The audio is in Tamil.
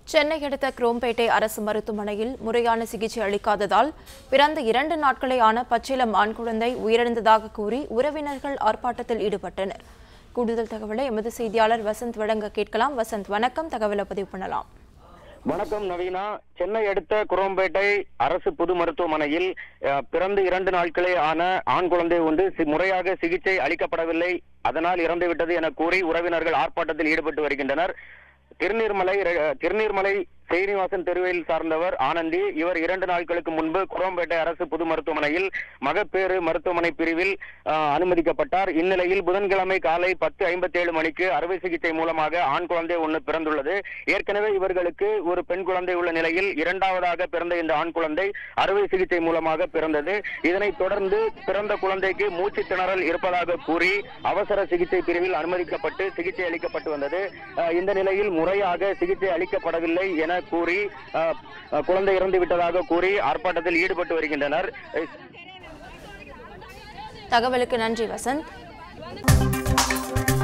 சென்னை அடுத்த குரோம்பேட்டை அரசு மருத்துவமனையில் முறையான சிகிச்சை அளிக்காததால் பிறந்த 2 நாட்களே ஆன பச்சிளம் ஆண் குழந்தை உயிரிழந்ததாக கூறி உறவினர்கள் ஆர்ப்பாட்டத்தில் ஈடுபட்டனர். கூடுதல் தகவலை எமது செய்தியாளர் வசந்த் வழங்க கேட்கலாம். வசந்த், வணக்கம். தகவலை பதிவு பண்ணலாம். வணக்கம் நவீனா. சென்னை அடுத்த குரோம்பேட்டை அரசு பொது மருத்துவமனையில் பிறந்து 2 நாட்களே ஆன ஆண் குழந்தை ஒன்று முறையாக சிகிச்சை அளிக்கப்படவில்லை, அதனால் இறந்துவிட்டது என கூறி உறவினர்கள் ஆர்ப்பாட்டத்தில் ஈடுபட்டு வருகின்றனர். திருநீர்மலை சீனிவாசன் தெருவில் சார்ந்தவர் ஆனந்தி. இவர் 2 நாட்களுக்கு முன்பு குரோம்பேட்டை அரசு பொது மருத்துவமனையில் மகப்பேறு மருத்துவமனை பிரிவில் அனுமதிக்கப்பட்டார். இந்நிலையில் புதன்கிழமை காலை 10:57 மணிக்கு அறுவை சிகிச்சை மூலமாக ஆண் குழந்தை ஒன்று பிறந்துள்ளது. ஏற்கனவே இவர்களுக்கு ஒரு பெண் குழந்தை உள்ள நிலையில் இரண்டாவதாக பிறந்த இந்த ஆண் குழந்தை அறுவை சிகிச்சை மூலமாக பிறந்தது. இதனைத் தொடர்ந்து பிறந்த குழந்தைக்கு மூச்சு திணறல் இருப்பதாக கூறி அவசர சிகிச்சை பிரிவில் அனுமதிக்கப்பட்டு சிகிச்சை அளிக்கப்பட்டு வந்தது. இந்த நிலையில் முறையாக சிகிச்சை அளிக்கப்படவில்லை என கூறி குழந்தை இறந்து விட்டதாக கூறி ஆர்ப்பாட்டத்தில் ஈடுபட்டு வருகின்றனர். தகவலுக்கு நன்றி வசந்த்.